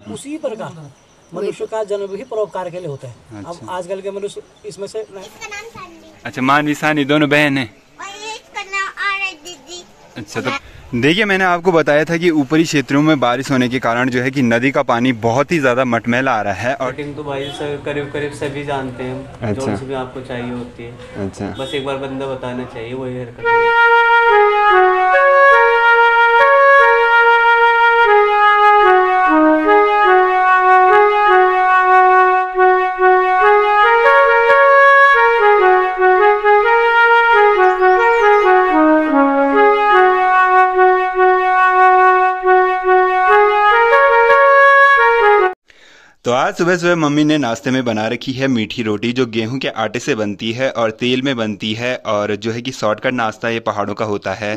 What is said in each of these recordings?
उसी प्रकार मनुष्य का जन्म भी परोपकार के लिए होता है। अच्छा। अब आजकल के मनुष्य इसमें से नहीं। अच्छा, मानवी सानी दोनों बहन है। अच्छा, तो देखिए मैंने आपको बताया था कि ऊपरी क्षेत्रों में बारिश होने के कारण जो है कि नदी का पानी बहुत ही ज़्यादा मटमैला आ रहा है। और कटिंग तो भाई करीब करीब सभी जानते हैं। अच्छा। जो भी आपको चाहिए होती है। अच्छा, बस एक बार बंदा बताना चाहिए, वही हरकत। तो आज सुबह सुबह मम्मी ने नाश्ते में बना रखी है मीठी रोटी, जो गेहूं के आटे से बनती है और तेल में बनती है, और जो है कि शॉर्टकट नाश्ता ये पहाड़ों का होता है।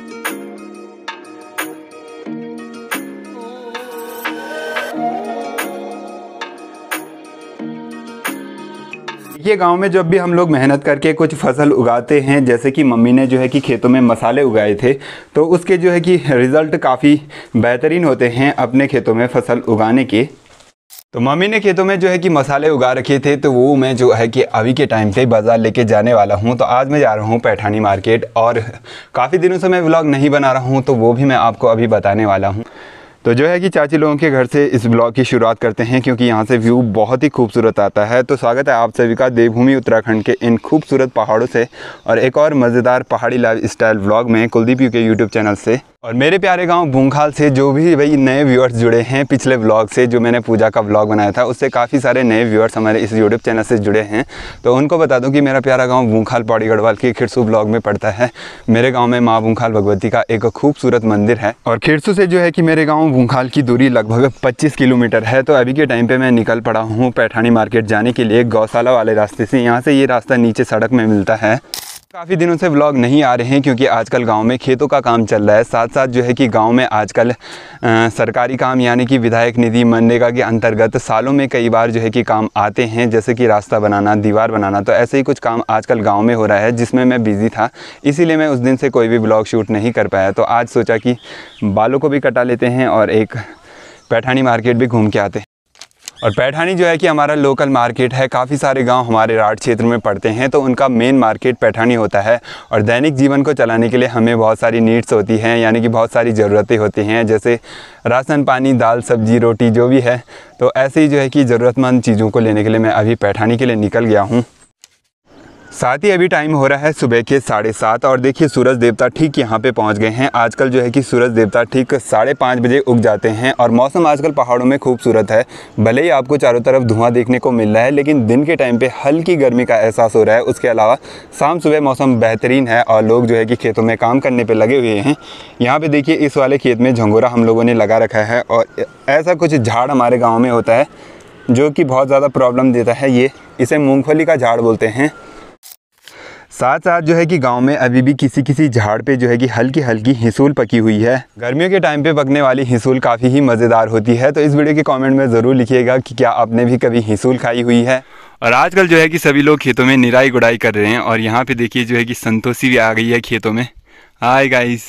ये गांव में जब भी हम लोग मेहनत करके कुछ फसल उगाते हैं, जैसे कि मम्मी ने जो है कि खेतों में मसाले उगाए थे, तो उसके जो है कि रिज़ल्ट काफ़ी बेहतरीन होते हैं अपने खेतों में फसल उगाने के। तो मम्मी ने खेतों में जो है कि मसाले उगा रखे थे, तो वो मैं जो है कि अभी के टाइम पे बाज़ार लेके जाने वाला हूँ। तो आज मैं जा रहा हूँ पैठानी मार्केट, और काफ़ी दिनों से मैं व्लॉग नहीं बना रहा हूँ, तो वो भी मैं आपको अभी बताने वाला हूँ। तो जो है कि चाची लोगों के घर से इस ब्लॉग की शुरुआत करते हैं, क्योंकि यहाँ से व्यू बहुत ही खूबसूरत आता है। तो स्वागत है आप सभी का देवभूमि उत्तराखंड के इन खूबसूरत पहाड़ों से, और एक और मज़ेदार पहाड़ी लाइफ स्टाइल व्लॉग में Kuldeep U K YouTube channel से। और मेरे प्यारे गांव भूंखाल से जो भी भाई नए व्यूअर्स जुड़े हैं पिछले व्लॉग से, जो मैंने पूजा का व्लॉग बनाया था, उससे काफ़ी सारे नए व्यूअर्स हमारे इस यूट्यूब चैनल से जुड़े हैं। तो उनको बता दूं कि मेरा प्यारा गांव भूंखाल पौड़ी गढ़वाल के खिरसू ब्लॉक में पड़ता है। मेरे गांव में माँ भूंखाल भगवती का एक खूबसूरत मंदिर है, और खिरसू से जो है कि मेरे गाँव भूंखाल की दूरी लगभग 25 किलोमीटर है। तो अभी के टाइम पर मैं निकल पड़ा हूँ पैठानी मार्केट जाने के लिए, गौशाला वाले रास्ते से। यहाँ से ये रास्ता नीचे सड़क में मिलता है। काफ़ी दिनों से व्लॉग नहीं आ रहे हैं, क्योंकि आजकल गांव में खेतों का काम चल रहा है। साथ साथ जो है कि गांव में आजकल सरकारी काम यानी कि विधायक निधि मनरेगा के अंतर्गत सालों में कई बार जो है कि काम आते हैं, जैसे कि रास्ता बनाना, दीवार बनाना। तो ऐसे ही कुछ काम आजकल गांव में हो रहा है, जिसमें मैं बिज़ी था, इसीलिए मैं उस दिन से कोई भी व्लॉग शूट नहीं कर पाया। तो आज सोचा कि बालों को भी कटा लेते हैं और एक पैठानी मार्केट भी घूम के आते हैं। और पैठानी जो है कि हमारा लोकल मार्केट है। काफ़ी सारे गांव हमारे राठ क्षेत्र में पड़ते हैं, तो उनका मेन मार्केट पैठानी होता है। और दैनिक जीवन को चलाने के लिए हमें बहुत सारी नीड्स होती हैं, यानी कि बहुत सारी ज़रूरतें होती हैं, जैसे राशन पानी, दाल सब्जी रोटी जो भी है। तो ऐसे ही जो है कि ज़रूरतमंद चीज़ों को लेने के लिए मैं अभी पैठानी के लिए निकल गया हूँ। साथ ही अभी टाइम हो रहा है सुबह के 7:30, और देखिए सूरज देवता ठीक यहाँ पे पहुँच गए हैं। आजकल जो है कि सूरज देवता ठीक 5:30 बजे उग जाते हैं, और मौसम आजकल पहाड़ों में खूबसूरत है। भले ही आपको चारों तरफ धुआं देखने को मिल रहा है, लेकिन दिन के टाइम पे हल्की गर्मी का एहसास हो रहा है। उसके अलावा शाम सुबह मौसम बेहतरीन है, और लोग जो है कि खेतों में काम करने पर लगे हुए हैं। यहाँ पर देखिए इस वाले खेत में झंगोरा हम लोगों ने लगा रखा है, और ऐसा कुछ झाड़ हमारे गाँव में होता है जो कि बहुत ज़्यादा प्रॉब्लम देता है। इसे मूँगफली का झाड़ बोलते हैं। साथ साथ जो है कि गांव में अभी भी किसी किसी झाड़ पे जो है कि हल्की हल्की हिसूल पकी हुई है। गर्मियों के टाइम पे पकने वाली हिसूल काफ़ी ही मज़ेदार होती है। तो इस वीडियो के कमेंट में ज़रूर लिखिएगा कि क्या आपने भी कभी हिसूल खाई हुई है। और आजकल जो है कि सभी लोग खेतों में निराई गुड़ाई कर रहे हैं, और यहाँ पे देखिए जो है कि संतोषी भी आ गई है खेतों में। Hi guys.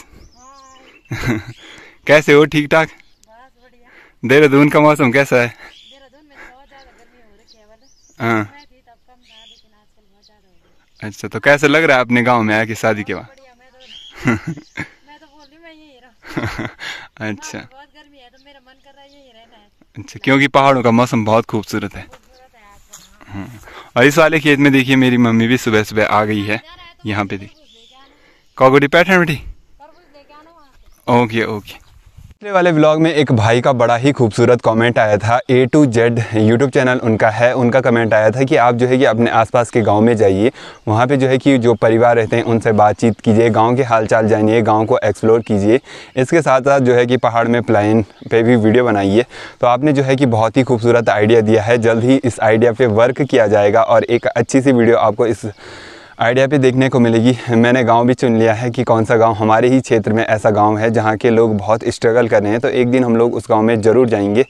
कैसे हो? ठीक ठाक? देहरादून का मौसम कैसा है? हाँ। अच्छा, तो कैसे लग रहा है अपने गांव में आके शादी के बाद? मैं तो बोल रही मैं यही रहूं। अच्छा। बहुत गर्मी है, तो मेरा मन कर रहा है यही रहना है। अच्छा, क्योंकि पहाड़ों का मौसम बहुत खूबसूरत है। और इस वाले खेत में देखिए मेरी मम्मी भी सुबह सुबह आ गई है। यहाँ पे देखिए कौगुड़ी पैठन बेटी। Okay okay. पिछले वाले व्लॉग में एक भाई का बड़ा ही खूबसूरत कमेंट आया था। A to Z YouTube channel उनका है। उनका कमेंट आया था कि आप जो है कि अपने आसपास के गांव में जाइए, वहां पे जो है कि जो परिवार रहते हैं उनसे बातचीत कीजिए, गांव के हालचाल जानिए, गांव को एक्सप्लोर कीजिए। इसके साथ साथ जो है कि पहाड़ में प्लान पे भी वीडियो बनाइए। तो आपने जो है कि बहुत ही खूबसूरत आइडिया दिया है। जल्द ही इस आइडिया पर वर्क किया जाएगा, और एक अच्छी सी वीडियो आपको इस आइडिया पे देखने को मिलेगी। मैंने गांव भी चुन लिया है कि कौन सा गांव हमारे ही क्षेत्र में ऐसा गांव है जहां के लोग बहुत स्ट्रगल कर रहे हैं। तो एक दिन हम लोग उस गांव में ज़रूर जाएंगे।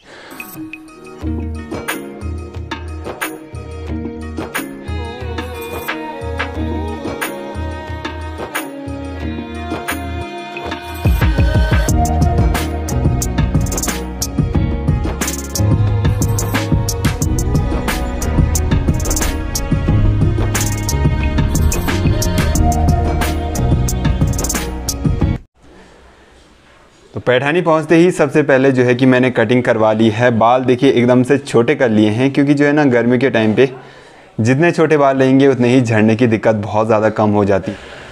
पैठानी पहुंचते ही सबसे पहले जो है कि मैंने कटिंग करवा ली है। बाल देखिए एकदम से छोटे कर लिए हैं, क्योंकि जो है ना गर्मी के टाइम पे जितने छोटे बाल रहेंगे उतने ही झड़ने की दिक्कत बहुत ज़्यादा कम हो जाती।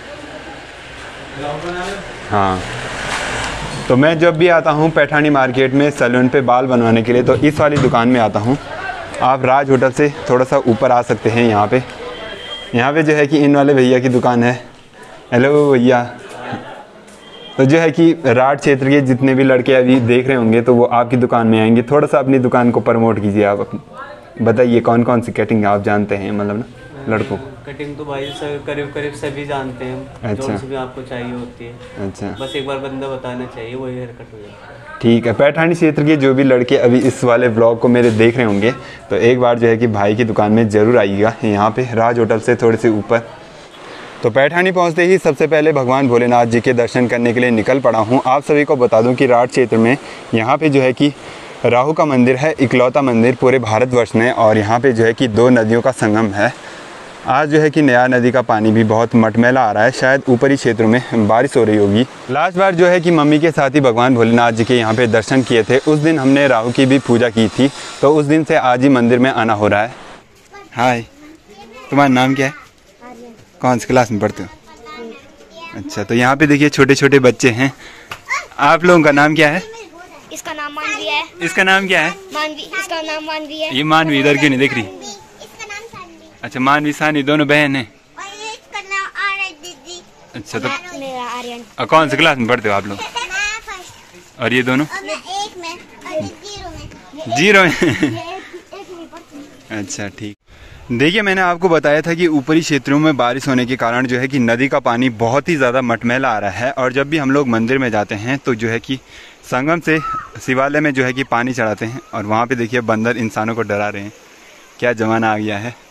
हाँ, तो मैं जब भी आता हूँ पैठानी मार्केट में सैलून पे बाल बनवाने के लिए तो इस वाली दुकान में आता हूँ। आप राज होटल से थोड़ा सा ऊपर आ सकते हैं। यहाँ पे जो है कि इन वाले भैया की दुकान है। हेलो भैया। तो जो है कि राज क्षेत्र के जितने भी लड़के अभी देख रहे होंगे तो वो आपकी दुकान में आएंगे। थोड़ा सा अपनी दुकान को प्रमोट कीजिए आप। बताइए कौन कौन सी कटिंग आप जानते हैं, मतलब ना लड़कों? कटिंग तो भाई करीब करीब सभी जानते हैं। अच्छा। जो भी आपको चाहिए होती है। अच्छा, बस एक बार बंदा बताना चाहिए, वही हेयर कट हो जाता है। ठीक है। पैठानी क्षेत्र के जो भी लड़के अभी इस वाले ब्लॉग को मेरे देख रहे होंगे तो एक बार जो है कि भाई की दुकान में ज़रूर आइएगा, यहाँ पे राज होटल से थोड़े से ऊपर। तो पैठानी पहुँचते ही सबसे पहले भगवान भोलेनाथ जी के दर्शन करने के लिए निकल पड़ा हूँ। आप सभी को बता दूँ कि राज क्षेत्र में यहाँ पे जो है कि राहु का मंदिर है, इकलौता मंदिर पूरे भारतवर्ष में। और यहाँ पे जो है कि 2 नदियों का संगम है। आज जो है कि नया नदी का पानी भी बहुत मटमैला आ रहा है, शायद ऊपरी क्षेत्रों में बारिश हो रही होगी। लास्ट बार जो है कि मम्मी के साथ ही भगवान भोलेनाथ जी के यहाँ पे दर्शन किए थे। उस दिन हमने राहु की भी पूजा की थी, तो उस दिन से आज ही मंदिर में आना हो रहा है। हाय, तुम्हारा नाम क्या है? कौन सी क्लास में पढ़ते हो? अच्छा, तो यहाँ पे देखिए छोटे छोटे बच्चे हैं। आप लोगों का नाम क्या है? इसका नाम मानवी है। इसका नाम क्या है? मानवी, इसका नाम मानवी है। ये मानवी इधर क्यों नहीं दिख रही? इसका नाम सानवी। अच्छा, मानवी सानी दोनों बहन हैं। और इसका नाम आर्यन दीदी। अच्छा, तो मेरा आर्यन। कौन सी क्लास में पढ़ते हो आप लोग? मैं फर्स्ट। और ये दोनों? और मैं 1 में और 0 में। 0 में। एक में पढ़ती हूँ। अच्छा, ठीक। देखिए, मैंने आपको बताया था कि ऊपरी क्षेत्रों में बारिश होने के कारण जो है कि नदी का पानी बहुत ही ज़्यादा मटमैला आ रहा है। और जब भी हम लोग मंदिर में जाते हैं तो जो है कि संगम से शिवालय में जो है कि पानी चढ़ाते हैं। और वहाँ पे देखिए बंदर इंसानों को डरा रहे हैं। क्या ज़माना आ गया है।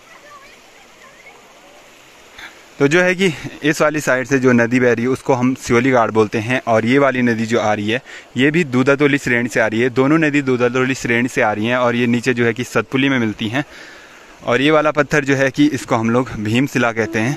तो जो है कि इस वाली साइड से जो नदी बह रही है उसको हम शिवली घाट बोलते हैं। और ये वाली नदी जो आ रही है ये भी दूधातोली श्रेणी से आ रही है। दोनों नदी दूधातोली श्रेणी से आ रही हैं। और ये नीचे जो है कि सतपुली में मिलती हैं। और ये वाला पत्थर जो है कि इसको हम लोग भीमशिला कहते हैं।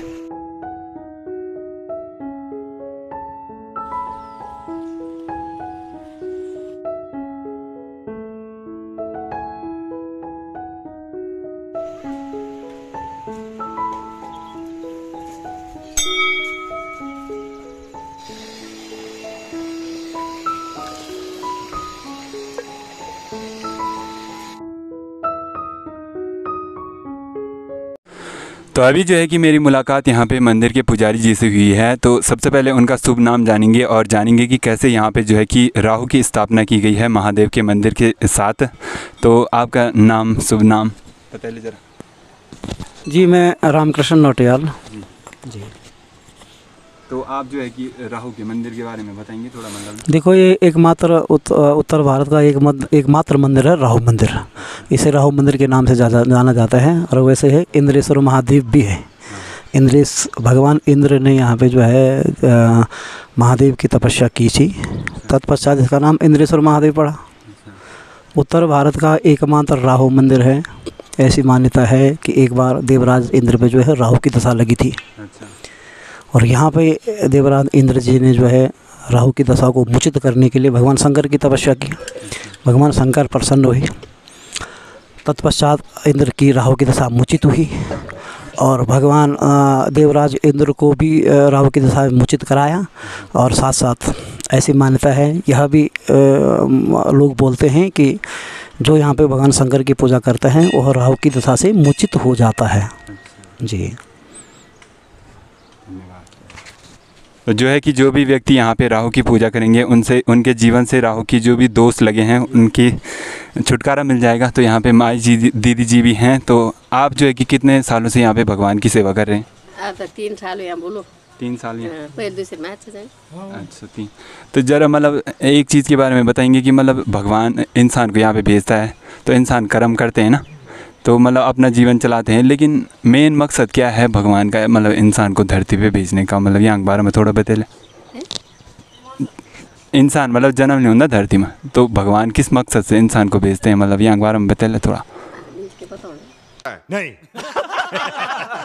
तो अभी जो है कि मेरी मुलाकात यहाँ पे मंदिर के पुजारी जी से हुई है। तो सबसे पहले उनका शुभ नाम जानेंगे और जानेंगे कि कैसे यहाँ पे जो है कि राहु की स्थापना की गई है महादेव के मंदिर के साथ। तो आपका नाम, शुभ नाम बता लीजिए जरा। जी, मैं रामकृष्ण नौटियाल जी। तो आप जो है कि राहु के मंदिर के बारे में बताएंगे थोड़ा, मतलब? देखो, ये एकमात्र उत्तर भारत का एकमात्र मंदिर है राहु मंदिर। इसे राहु मंदिर के नाम से जाना जाता है। और वैसे है इंद्रेश्वर महादेव भी है। भगवान इंद्र ने यहाँ पे जो है महादेव की तपस्या की थी, तत्पश्चात इसका नाम इंद्रेश्वर महादेव पड़ा। उत्तर भारत का एकमात्र राहु मंदिर है। ऐसी मान्यता है कि एक बार देवराज इंद्र पे जो है राहु की दशा लगी थी। और यहाँ पे देवराज इंद्र जी ने जो है राहु की दशा को मुचित करने के लिए भगवान शंकर की तपस्या की। भगवान शंकर प्रसन्न हुए। तत्पश्चात इंद्र की राहु की दशा मुचित हुई। और भगवान देवराज इंद्र को भी राहु की दशा मुचित कराया। और साथ साथ ऐसी मान्यता है, यह भी लोग बोलते हैं कि जो यहाँ पे भगवान शंकर की पूजा करते हैं वह राहु की दशा से मुचित हो जाता है जी। तो जो है कि जो भी व्यक्ति यहाँ पे राहु की पूजा करेंगे उनसे, उनके जीवन से राहु की जो भी दोष लगे हैं उनकी छुटकारा मिल जाएगा। तो यहाँ पे माई जी, दीदी जी भी हैं। तो आप जो है कि कितने सालों से यहाँ पे भगवान की सेवा कर रहे हैं? अब तक 3 साल हुए, बोलो 3 साल या? पहले दूसरे मैच से। अच्छा, 3। तो ज़रा मतलब एक चीज़ के बारे में बताएंगे कि मतलब भगवान इंसान को यहाँ पे भेजता है तो इंसान कर्म करते हैं ना, तो मतलब अपना जीवन चलाते हैं। लेकिन मेन मकसद क्या है भगवान का, मतलब इंसान को धरती पे भेजने का? मतलब यहाँ के बारे में थोड़ा बता ले। इंसान मतलब जन्म नहीं होता धरती में, तो भगवान किस मकसद से इंसान को भेजते हैं, मतलब यहाँ के बारे में बता ले थोड़ा। नहीं।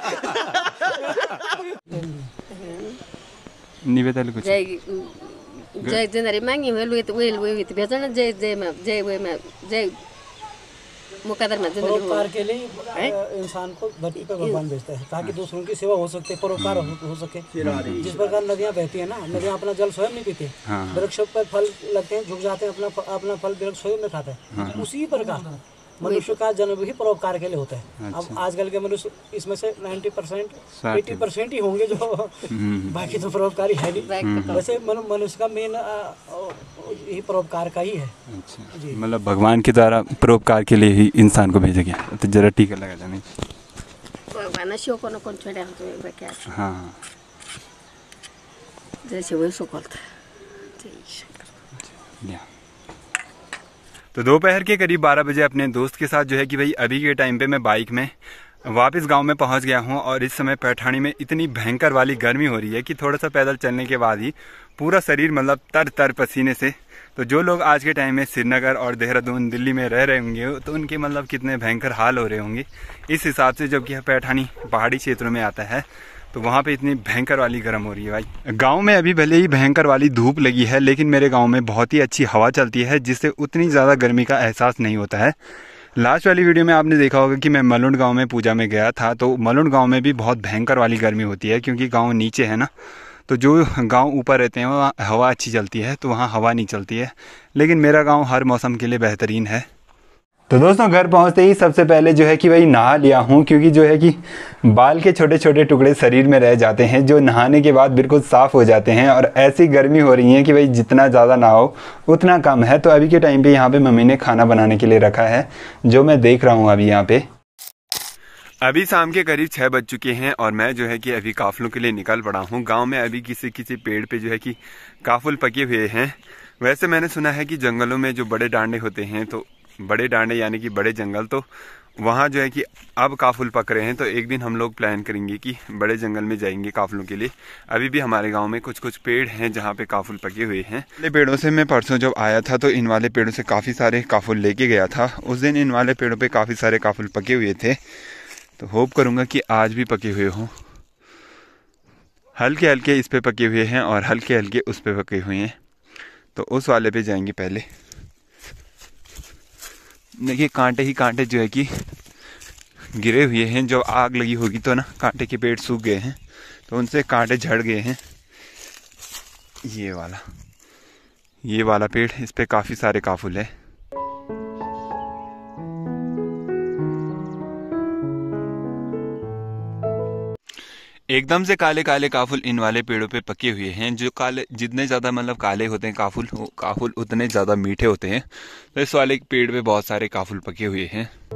नहीं बता ले कुछ। जय जिंदरी मांगी हुए तो भेजना जय जय में जय वे में जय मुकदर में परोपकार के लिए इंसान को धरती पर भगवान भेजता है ताकि दूसरों की सेवा हो सकते, परोपकार हो सके। जिस प्रकार नदियाँ बहती है ना, नदियाँ अपना जल स्वयं नहीं पीते, वृक्षों पर फल लगते हैं, झुक जाते हैं, अपना फल वृक्ष स्वयं में खाता है। उसी प्रकार मनुष्य का जन्म ही परोपकार के लिए होता है। अब आजकल के मनुष्य इसमें से 90% 80% ही होंगे जो बाकी तो परोपकारी है नहीं। वैसे मनुष्य का मेन यही परोपकार का ही है। अच्छा, मतलब भगवान के द्वारा परोपकार के लिए ही इंसान को भेजा गया। तो जरा टीका लगा जाने। भगवान शिव को न कौन छोड़ा तो क्या। हाँ, जैसे वही सुकलता। तो दोपहर के करीब 12 बजे अपने दोस्त के साथ जो है कि भाई अभी के टाइम पे मैं बाइक में वापस गांव में पहुंच गया हूं और इस समय पैठानी में इतनी भयंकर वाली गर्मी हो रही है कि थोड़ा सा पैदल चलने के बाद ही पूरा शरीर मतलब तर तर पसीने से। तो जो लोग आज के टाइम में श्रीनगर और देहरादून दिल्ली में रह रहे होंगे तो उनके मतलब कितने भयंकर हाल हो रहे होंगे इस हिसाब से, जबकि पैठानी पहाड़ी क्षेत्रों में आता है तो वहाँ पे इतनी भयंकर वाली गर्म हो रही है भाई। गांव में अभी भले ही भयंकर वाली धूप लगी है लेकिन मेरे गांव में बहुत ही अच्छी हवा चलती है जिससे उतनी ज़्यादा गर्मी का एहसास नहीं होता है। लास्ट वाली वीडियो में आपने देखा होगा कि मैं मलुंड गांव में पूजा में गया था, तो मलुंड गांव में भी बहुत भयंकर वाली गर्मी होती है क्योंकि गाँव नीचे है ना, तो जो गाँव ऊपर रहते हैं वहाँ हवा अच्छी चलती है, तो वहाँ हवा नहीं चलती है। लेकिन मेरा गाँव हर मौसम के लिए बेहतरीन है। तो दोस्तों घर पहुंचते ही सबसे पहले जो है कि भाई नहा लिया हूं, क्योंकि जो है कि बाल के छोटे छोटे टुकड़े शरीर में रह जाते हैं जो नहाने के बाद बिल्कुल साफ़ हो जाते हैं। और ऐसी गर्मी हो रही है कि भाई जितना ज़्यादा नहाओ उतना कम है। तो अभी के टाइम पे यहाँ पे मम्मी ने खाना बनाने के लिए रखा है जो मैं देख रहा हूँ अभी यहाँ पे। अभी शाम के करीब 6 बज चुके हैं और मैं जो है कि अभी काफिलों के लिए निकल पड़ा हूँ। गाँव में अभी किसी किसी पेड़ पर जो है कि काफिल पके हुए हैं। वैसे मैंने सुना है कि जंगलों में जो बड़े डांडे होते हैं, तो बड़े डांडे यानी कि बड़े जंगल, तो वहाँ जो है कि अब काफिल पक रहे हैं। तो एक दिन हम लोग प्लान करेंगे कि बड़े जंगल में जाएंगे काफिलों के लिए। अभी भी हमारे गांव में कुछ कुछ पेड़ हैं जहाँ पे काफिल पके हुए हैं। वाले पेड़ों से मैं परसों जब आया था तो इन वाले पेड़ों से काफ़ी सारे काफिल लेके गया था। उस दिन इन वाले पेड़ों पे काफ़ी सारे काफिल पके हुए थे, तो होप करूँगा कि आज भी पके हुए हों। हल्के हल्के इस पे पके हुए हैं और हल्के हल्के उस पे पके हुए हैं, तो उस वाले पे जाएंगे पहले। देखिए कांटे ही कांटे जो है कि गिरे हुए हैं। जब आग लगी होगी तो ना कांटे के पेड़ सूख गए हैं, तो उनसे कांटे झड़ गए हैं। ये वाला पेड़, इस पे काफ़ी सारे काफिल है। एकदम से काले काले काफिल इन वाले पेड़ों पे पके हुए हैं। जो काले जितने ज़्यादा मतलब काले होते हैं काफिल उतने ज़्यादा मीठे होते हैं। तो इस वाले पेड़ पे बहुत सारे काफिल पके हुए हैं।